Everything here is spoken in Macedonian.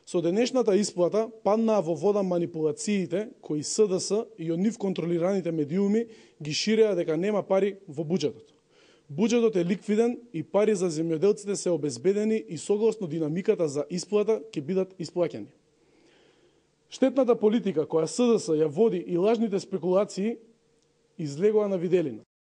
Со денешната исплата паднаа во вода манипулациите кои СДС и од нив контролираните медиуми ги ширеа дека нема пари во буџетот. Буџетот е ликвиден и пари за земјоделците се обезбедени и согласно динамиката за исплата ќе бидат исплаќани. Штетната политика која СДС ја води и лажните спекулации излегоа на виделина.